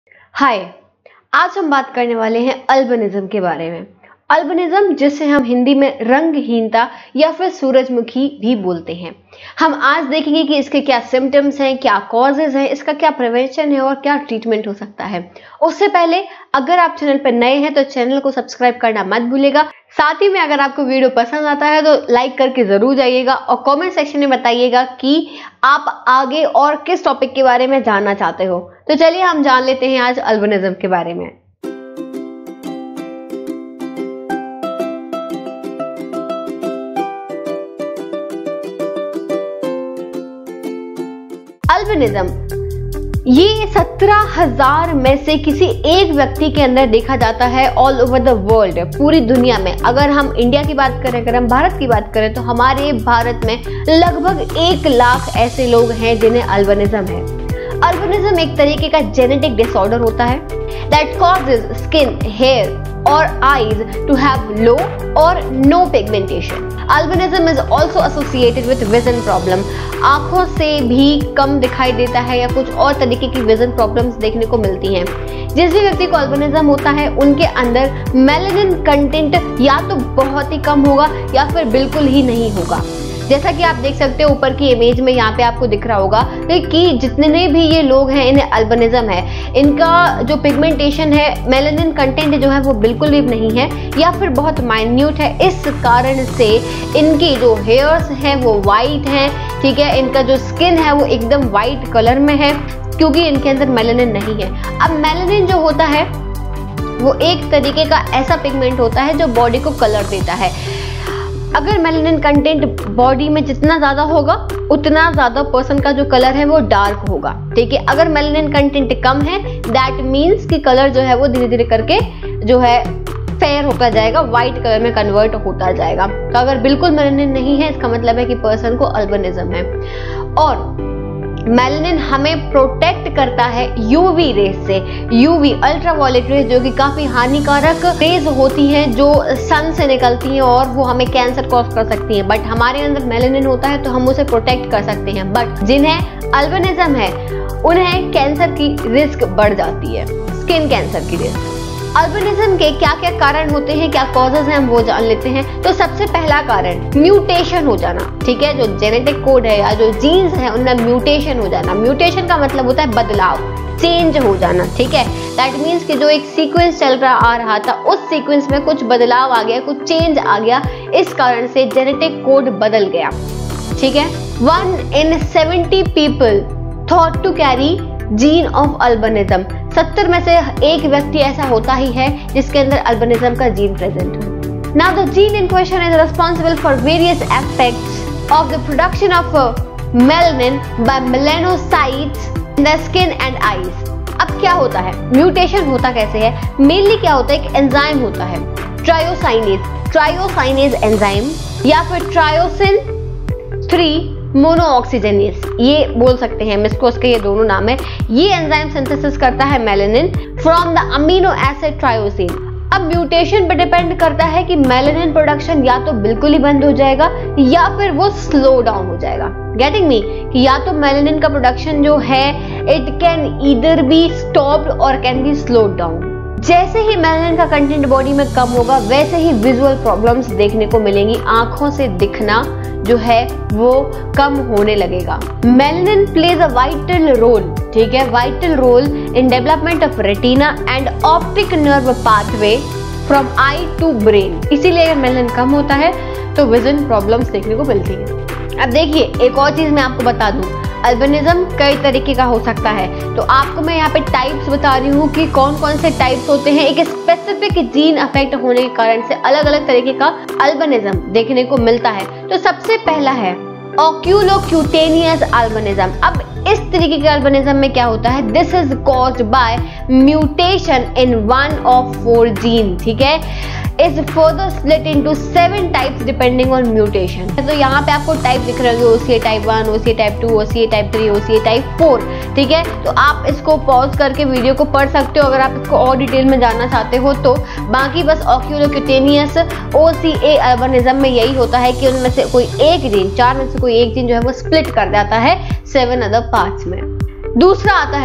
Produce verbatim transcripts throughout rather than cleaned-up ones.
हाय, आज हम बात करने वाले हैं अल्बिनिज्म के बारे में। अल्बिनिज्म, जिसे हम हिंदी में रंगहीनता या फिर सूरजमुखी भी बोलते हैं। हम आज देखेंगे कि इसके क्या सिम्टम्स हैं, क्या कॉजेज हैं, इसका क्या प्रिवेंशन है और क्या ट्रीटमेंट हो सकता है। उससे पहले अगर आप चैनल पर नए हैं तो चैनल को सब्सक्राइब करना मत भूलिएगा। साथ ही में अगर आपको वीडियो पसंद आता है तो लाइक करके जरूर जाइएगा और कमेंट सेक्शन में बताइएगा कि आप आगे और किस टॉपिक के बारे में जानना चाहते हो। तो चलिए हम जान लेते हैं आज अल्बिनिज्म के बारे में। अल्बिनिज्म ये सत्रह हजार में से किसी एक व्यक्ति के अंदर देखा जाता है ऑल ओवर द वर्ल्ड, पूरी दुनिया में। अगर हम इंडिया की बात करें, अगर हम भारत की बात करें तो हमारे भारत में लगभग एक लाख ऐसे लोग हैं जिन्हें अल्बिनिज्म है। अल्बिनिज्म एक तरीके का जेनेटिक डिसऑर्डर होता है दैट कॉजेज स्किन, हेयर और आईज टू हैव लो और no pigmentation. Albinism is also associated with vision problem. आंखों से भी कम दिखाई देता है या कुछ और तरीके की विजन प्रॉब्लम्स देखने को मिलती हैं। जिस भी व्यक्ति को अल्बिनिज्म होता है उनके अंदर मेलानिन कंटेंट या तो बहुत ही कम होगा या फिर बिल्कुल ही नहीं होगा। जैसा कि आप देख सकते हो ऊपर की इमेज में, यहाँ पे आपको दिख रहा होगा कि जितने भी ये लोग हैं इन्हें अल्बिनिज्म है, इनका जो पिगमेंटेशन है, मेलानिन कंटेंट जो है वो बिल्कुल भी नहीं है या फिर बहुत माइन्यूट है। इस कारण से इनकी जो हेयर्स हैं वो वाइट हैं, ठीक है। इनका जो स्किन है वो एकदम वाइट कलर में है क्योंकि इनके अंदर मेलानिन नहीं है। अब मेलानिन जो होता है वो एक तरीके का ऐसा पिगमेंट होता है जो बॉडी को कलर देता है। अगर मेलानिन कंटेंट बॉडी में जितना ज्यादा होगा उतना ज्यादा पर्सन का जो कलर है वो डार्क होगा, ठीक है। अगर मेलानिन कंटेंट कम है दैट मीन्स कि कलर जो है वो धीरे धीरे करके जो है फेयर होता जाएगा, व्हाइट कलर में कन्वर्ट होता जाएगा। तो अगर बिल्कुल मेलानिन नहीं है इसका मतलब है कि पर्सन को अल्बिनिज्म है। और मेलानिन हमें प्रोटेक्ट करता है यूवी रेज से। यूवी अल्ट्रावायलेट रेज जो कि काफी हानिकारक रेज होती हैं जो सन से निकलती हैं और वो हमें कैंसर कॉज कर सकती हैं। बट हमारे अंदर मेलानिन होता है तो हम उसे प्रोटेक्ट कर सकते हैं। बट जिन्हें अल्बिनिज्म है उन्हें कैंसर की रिस्क बढ़ जाती है, स्किन कैंसर की रिस्क। अल्बिनिज्म के क्या क्या कारण होते हैं, क्या कॉजेज हैं, हम वो जान लेते हैं। तो सबसे पहला कारण म्यूटेशन हो जाना, ठीक है। जो जेनेटिक कोड है या जो जीन्स है उनमें म्यूटेशन हो जाना। म्यूटेशन का मतलब होता है बदलाव, चेंज हो जाना, ठीक है। दैट मीन्स कि जो एक सीक्वेंस चल रहा आ रहा था उस सीक्वेंस में कुछ बदलाव आ गया, कुछ चेंज आ गया, इस कारण से जेनेटिक कोड बदल गया, ठीक है। One in seventy people thought to carry gene of albinism. सत्तर में से एक व्यक्ति ऐसा होता ही है जिसके अंदर अल्बिनिज्म का जीन प्रेजेंट हो। Now the gene in question is responsible for various aspects of the production of melanin by melanocytes in the skin and eyes. अब क्या होता है, म्यूटेशन होता कैसे है? मेनली क्या होता है, एक एंजाइम होता है ट्रायोसाइनेज, ट्रायोसाइनेज एंजाइम या फिर ट्रायोसिन थ्री मोनोऑक्सीजनेस, ये बोल सकते हैं हम इसको, उसके ये दोनों नाम है। ये एंजाइम सिंथेसिस करता है melanin from the amino acid tyrosine. अब म्यूटेशन पे डिपेंड करता है कि मेलानिन प्रोडक्शन या तो बिल्कुल ही बंद हो जाएगा या फिर वो स्लो डाउन हो जाएगा। Getting me? कि या तो मेलानिन का प्रोडक्शन जो है it can either be stopped और कैन बी स्लोड डाउन। जैसे ही मेलानिन का कंटेंट बॉडी में कम होगा वैसे ही विजुअल प्रॉब्लम्स देखने को मिलेंगी, आंखों से दिखना जो है वो कम होने लगेगा। Melanin plays a vital role, ठीक है, vital role in development of retina and optic nerve pathway from eye to brain. इसीलिए अगर मेलानिन कम होता है तो विजन प्रॉब्लम्स देखने को मिलती है। अब देखिए एक और चीज मैं आपको बता दूं, अल्बिनिज्म कई तरीके का हो सकता है। तो आपको मैं यहाँ पे टाइप्स बता रही हूँ कि कौन कौन से टाइप्स होते हैं। एक स्पेसिफिक जीन अफेक्ट होने के कारण से अलग अलग तरीके का अल्बिनिज्म देखने को मिलता है। तो सबसे पहला है ओक्यूलोक्यूटेनियस अल्बिनिज्म। अब इस तरीके के अल्बिनिज्म में क्या होता है, this is caused by mutation in one of four gene, ठीक है, is further split into seven types depending on mutation। तो यहाँ पे आपको टाइप दिख रहे होंगे, O C A type one, O C A type two, O C A type three, O C A type four, ठीक है। तो आप इसको पॉज करके वीडियो को पढ़ सकते हो अगर आप इसको और डिटेल में जानना चाहते हो तो। बाकी बस oculocutaneous O C A albinism में यही होता है कि उनमें से कोई एक जीन, चार में से कोई एक जीन जो है वो स्प्लिट कर जाता है सेवन अदर पार्ट्स में। दूसरा आता है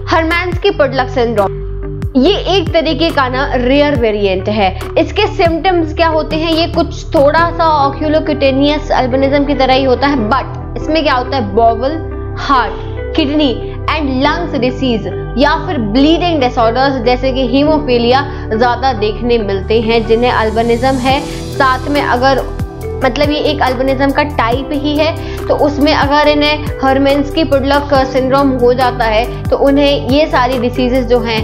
हर्मान्स्की पुडलक सिंड्रोम ये एक तरीके का ना रेयर वेरिएंट है। इसके सिम्टम्स क्या होते हैं, ये कुछ थोड़ा सा ऑक्यूलोक्यूटेनियस अल्बिनिज्म की तरह ही होता है, बट इसमें क्या होता है, bowel, heart, kidney and lungs disease या फिर ब्लीडिंग डिसऑर्डर्स जैसे कि हीमोफीलिया ज्यादा देखने मिलते हैं जिन्हें अल्बिनिज्म है। साथ में अगर मतलब ये एक अल्बिनिज्म का टाइप ही है, तो उसमें अगर इन्हें हर्मान्स्की पुडलक सिंड्रोम हो जाता है तो उन्हें ये सारी डिसीजेस जो हैं,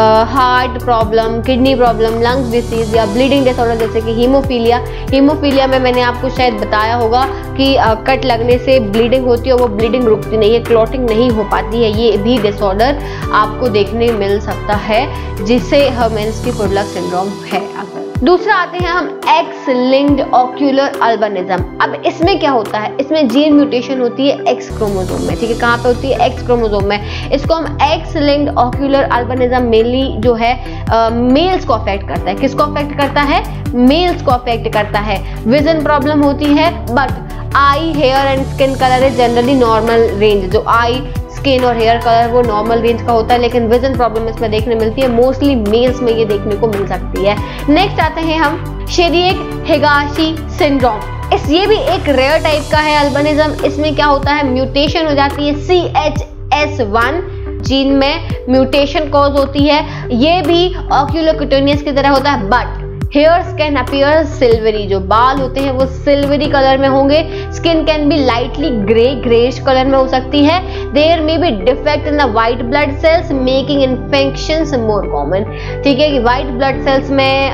heart problem, kidney problem, lungs disease या ब्लीडिंग डिसऑर्डर जैसे कि हीमोफीलिया हीमोफीलिया में मैंने आपको शायद बताया होगा कि आ, कट लगने से ब्लीडिंग होती है, वो ब्लीडिंग रुकती नहीं है, क्लॉटिंग नहीं हो पाती है, ये भी डिसऑर्डर आपको देखने मिल सकता है जिसे हर्मान्स्की पुडलक सिंड्रोम है। अगर दूसरा आते हैं हम एक्स लिंक्ड ऑक्यूलर अल्बिनिज्म। अब इसमें क्या होता है, इसमें जीन म्यूटेशन होती है एक्स क्रोमोसोम में, ठीक है, कहाँ पे होती है, एक्स क्रोमोसोम में। इसको हम X linked ocular albinism mainly जो है मेल्स को अफेक्ट करता है। किसको अफेक्ट करता है, मेल्स को अफेक्ट करता है। विजन प्रॉब्लम होती है, but eye, hair and skin colour is generally normal range. जो आई, स्किन और हेयर कलर वो नॉर्मल रेंज का होता है, लेकिन विजन प्रॉब्लम इसमें देखने मिलती है, मोस्टली मेल्स में ये देखने को मिल सकती है। नेक्स्ट आते हैं हम शेरिएक हिगाशी सिंड्रोम। इस ये भी एक रेयर टाइप का है अल्बिनिज्म। इसमें क्या होता है, म्यूटेशन हो जाती है C H S one gene में, म्यूटेशन कॉज होती है। ये भी ऑक्यूलोक्यूटेनियस की तरह होता है, but hairs can appear silvery, जो बाल होते हैं वो सिल्वरी कलर में होंगे। Skin can be lightly grey greyish colour में हो सकती है। There may be defect in the white blood cells making infections more common, ठीक है, कि व्हाइट ब्लड सेल्स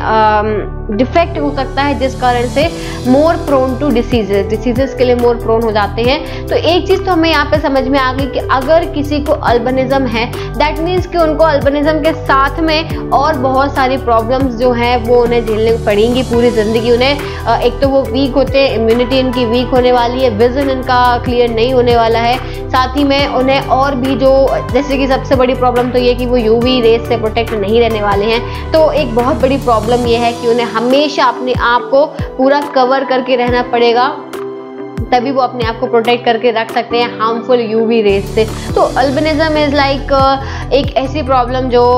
में डिफेक्ट हो सकता है जिस कारण से more prone to diseases diseases के लिए मोर प्रोन हो जाते हैं। तो एक चीज तो हमें यहाँ पे समझ में आ गई कि अगर किसी को अल्बिनिज्म है दैट मीन्स कि उनको अल्बिनिज्म के साथ में और बहुत सारी प्रॉब्लम्स जो हैं वो उन्हें झेलनी पड़ेंगी पूरी जिंदगी। उन्हें एक तो वो वीक होते हैं, इम्यूनिटी इनकी वीक होने वाली है, विजन इनका क्लियर नहीं होने वाला है, साथ ही में उन्हें और भी जो जैसे कि सबसे बड़ी प्रॉब्लम तो ये कि वो यूवी रेस से प्रोटेक्ट नहीं रहने वाले हैं। तो एक बहुत बड़ी प्रॉब्लम ये है कि उन्हें हमेशा अपने आप को पूरा कवर करके रहना पड़ेगा, तभी वो अपने आप को प्रोटेक्ट करके रख सकते हैं हार्मफुल यूवी रेस से। तो अल्बिनिज्म इज लाइक एक ऐसी प्रॉब्लम जो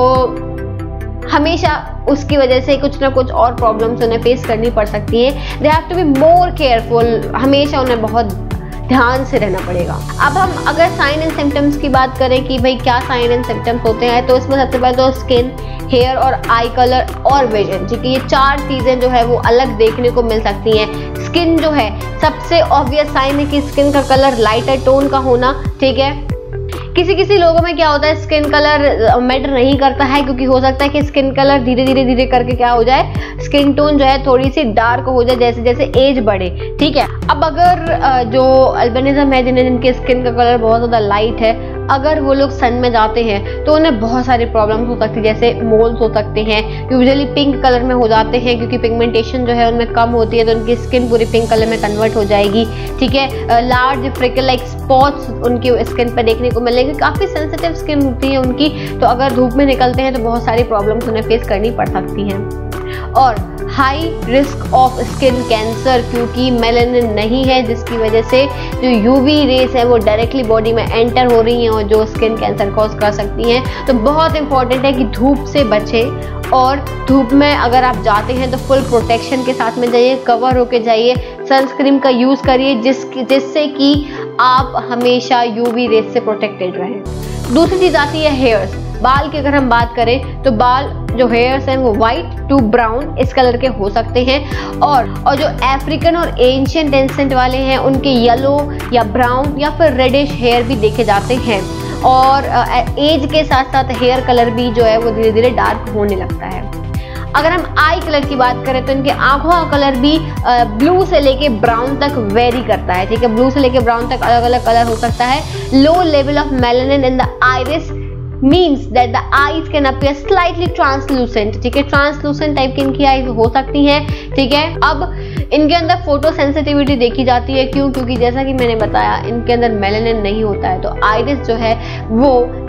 हमेशा उसकी वजह से कुछ ना कुछ और प्रॉब्लम्स उन्हें फेस करनी पड़ सकती है। They have to be more careful, हमेशा उन्हें बहुत ध्यान से रहना पड़ेगा। अब हम अगर साइन एंड सिम्टम्स की बात करें कि भाई क्या साइन एंड सिम्टम्स होते हैं, तो इसमें सबसे पहले तो स्किन, हेयर और आई कलर और विजन, ठीक है, ये चार चीजें जो है वो अलग देखने को मिल सकती हैं। स्किन जो है सबसे ऑब्वियस साइन है कि स्किन का कलर लाइटर टोन का होना, ठीक है। किसी किसी लोगों में क्या होता है, स्किन कलर मैटर नहीं करता है, क्योंकि हो सकता है कि स्किन कलर धीरे धीरे धीरे करके क्या हो जाए, स्किन टोन जो है थोड़ी सी डार्क हो जाए जैसे जैसे एज बढ़े, ठीक है। अब अगर जो अल्बिनिज्म है जिन्हें जिनके स्किन का कलर बहुत ज़्यादा लाइट है, अगर वो लोग सन में जाते हैं तो उन्हें बहुत सारी प्रॉब्लम्स हो सकती है, जैसे मोल्स हो सकते हैं, यूजुअली पिंक कलर में हो जाते हैं क्योंकि पिगमेंटेशन जो है उनमें कम होती है, तो उनकी स्किन पूरी पिंक कलर में कन्वर्ट हो जाएगी, ठीक है। लार्ज फ्रिकल लाइक स्पॉट्स उनकी स्किन पर देखने को मिलेंगे, काफ़ी सेंसिटिव स्किन होती है उनकी, तो अगर धूप में निकलते हैं तो बहुत सारी प्रॉब्लम्स उन्हें फेस करनी पड़ सकती हैं। और high risk of skin cancer, क्योंकि मेलानिन नहीं है जिसकी वजह से जो यूवी रेस है वो डायरेक्टली बॉडी में एंटर हो रही हैं और जो स्किन कैंसर कॉज कर सकती हैं। तो बहुत इंपॉर्टेंट है कि धूप से बचें, और धूप में अगर आप जाते हैं तो फुल प्रोटेक्शन के साथ में जाइए, कवर होके जाइए, सनस्क्रीन का यूज़ करिए जिस जिससे कि आप हमेशा यूवी रेस से प्रोटेक्टेड रहें। दूसरी चीज़ आती है हेयर्स। बाल की अगर हम बात करें तो बाल जो हेयर्स हैं वो वाइट टू ब्राउन इस कलर के हो सकते हैं, और और जो अफ्रीकन और एंशिएंट एंसेंट वाले हैं उनके येलो या ब्राउन या फिर रेडिश हेयर भी देखे जाते हैं, और एज के साथ साथ हेयर कलर भी जो है वो धीरे धीरे डार्क होने लगता है। अगर हम आई कलर की बात करें तो इनके आंखों का कलर भी ब्लू से लेके ब्राउन तक वेरी करता है, ठीक है, ब्लू से लेके ब्राउन तक अलग अलग कलर हो सकता है। Low level of melanin in the iris means that the eyes can appear slightly translucent, ठीक है, ट्रांसलूसेंट टाइप की इनकी आईज हो सकती हैं, ठीक है। अब इनके अंदर फोटो सेंसिटिविटी देखी जाती है, क्यों, क्योंकि जैसा कि मैंने बताया इनके अंदर मेलानिन नहीं होता है, तो आइरिस जो है वो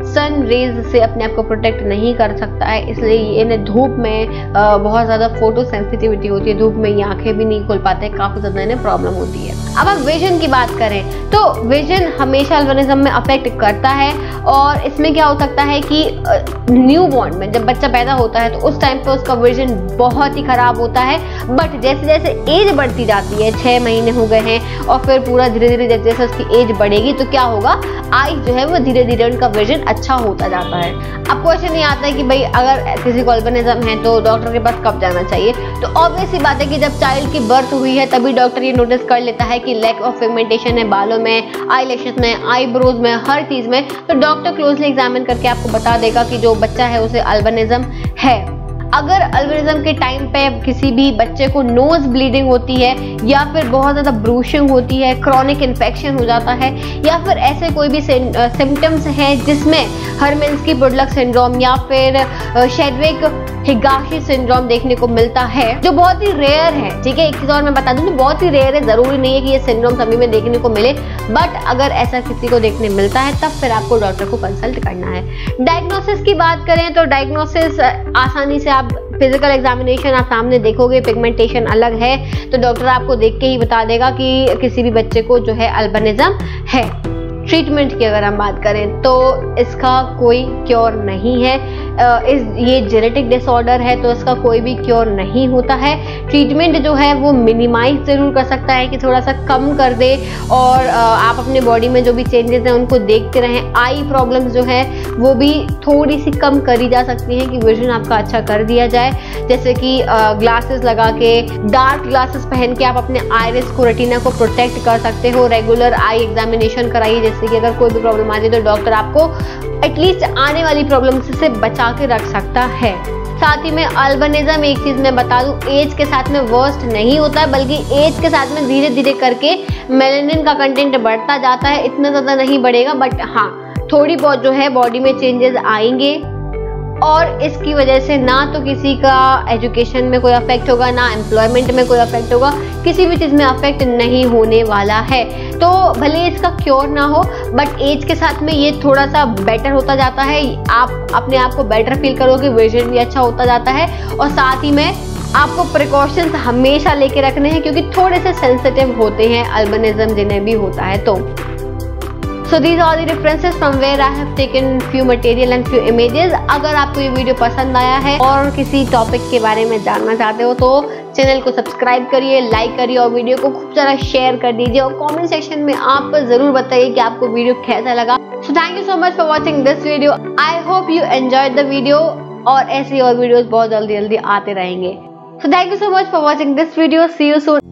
सन रेज से अपने आप को प्रोटेक्ट नहीं कर सकता है, इसलिए इन्हें धूप में बहुत ज़्यादा फोटो सेंसिटिविटी होती है, धूप में ये आंखें भी नहीं खोल पाते, काफ़ी ज़्यादा इन्हें प्रॉब्लम होती है। अब आप विजन की बात करें तो विजन हमेशा अल्बिनिज्म में अफेक्ट करता है, और इसमें क्या हो सकता है कि न्यू बॉर्न में जब बच्चा पैदा होता है तो उस टाइम पे उसका विजन बहुत ही खराब होता है, बट जैसे जैसे एज बढ़ती जाती है, छः महीने हो गए हैं और फिर पूरा धीरे धीरे जैसे जैसे उसकी एज बढ़ेगी तो क्या होगा, आई जो है वो धीरे धीरे उनका विजन अच्छा होता जाता है। अब क्वेश्चन ये आता है कि भाई अगर किसी को अल्बिनिज्म है तो डॉक्टर के पास कब जाना चाहिए, तो ऑब्वियस सी बात है कि जब चाइल्ड की बर्थ हुई है तभी डॉक्टर ये नोटिस कर लेता है कि लैक ऑफ पिगमेंटेशन है बालों में, आई लैशेस में, आईब्रोज में, हर चीज में, तो डॉक्टर क्लोजली एग्जामिन करके आपको बता देगा कि जो बच्चा है उसे अल्बिनिज्म है। अगर अल्बिनिज्म के टाइम पे किसी भी बच्चे को नोज ब्लीडिंग होती है या फिर बहुत ज़्यादा ब्रूशिंग होती है, क्रॉनिक इन्फेक्शन हो जाता है, या फिर ऐसे कोई भी सिम्टम्स हैं जिसमें हर्मिन्स्की बुर्लक सिंड्रोम या फिर शेड्विक हिगाशी सिंड्रोम देखने को मिलता है, जो बहुत ही रेयर है, ठीक है। एक चीज और मैं बता दूं, बहुत ही रेयर है, जरूरी नहीं है कि ये सिंड्रोम सभी में देखने को मिले, बट अगर ऐसा किसी को देखने मिलता है तब फिर आपको डॉक्टर को कंसल्ट करना है। डायग्नोसिस की बात करें तो डायग्नोसिस आसानी से आप फिजिकल एग्जामिनेशन आप सामने देखोगे, पिगमेंटेशन अलग है तो डॉक्टर आपको देख के ही बता देगा कि किसी भी बच्चे को जो है अल्बिनिज्म है। ट्रीटमेंट की अगर हम बात करें तो इसका कोई क्योर नहीं है, इस ये जेनेटिक डिसऑर्डर है तो इसका कोई भी क्योर नहीं होता है। ट्रीटमेंट जो है वो मिनिमाइज जरूर कर सकता है कि थोड़ा सा कम कर दे, और आप अपने बॉडी में जो भी चेंजेस हैं उनको देखते रहें। आई प्रॉब्लम्स जो है वो भी थोड़ी सी कम करी जा सकती हैं कि विजन आपका अच्छा कर दिया जाए, जैसे कि ग्लासेस लगा के, डार्क ग्लासेस पहन के आप अपने आइरिस को, रेटिना को प्रोटेक्ट कर सकते हो। रेगुलर आई एग्जामिनेशन कराइए, जैसे कि अगर कोई भी प्रॉब्लम आ जाए तो डॉक्टर आपको एटलीस्ट आने वाली प्रॉब्लम से बचा के रख सकता है। साथ ही में अल्बिनिज्म, एक चीज मैं बता दूं, एज के साथ में वर्स्ट नहीं होता है, बल्कि एज के साथ में धीरे धीरे करके मेलानिन का कंटेंट बढ़ता जाता है। इतना ज्यादा नहीं बढ़ेगा, बट हाँ थोड़ी बहुत जो है बॉडी में चेंजेस आएंगे, और इसकी वजह से ना तो किसी का एजुकेशन में कोई अफेक्ट होगा, ना एम्प्लॉयमेंट में कोई अफेक्ट होगा, किसी भी चीज़ में अफेक्ट नहीं होने वाला है। तो भले इसका क्योर ना हो, बट एज के साथ में ये थोड़ा सा बेटर होता जाता है, आप अपने आप को बेटर फील करोगे, विजन भी अच्छा होता जाता है, और साथ ही में आपको प्रिकॉशंस हमेशा लेके रखने हैं क्योंकि थोड़े से सेंसिटिव होते हैं अल्बिनिज्म जिन्हें भी होता है। तो So these are the references from where I have taken few material and few images। अगर आपको ये वीडियो पसंद आया है और किसी टॉपिक के बारे में जानना चाहते हो तो चैनल को सब्सक्राइब करिए, लाइक करिए और वीडियो को खूब सारा शेयर कर दीजिए, और कमेंट सेक्शन में आप जरूर बताइए कि आपको वीडियो कैसा लगा। So thank you so much for watching this video। I hope you enjoyed the video, और ऐसे और वीडियोस बहुत जल्दी जल्दी आते रहेंगे। So thank you so much for watching this video। See you soon।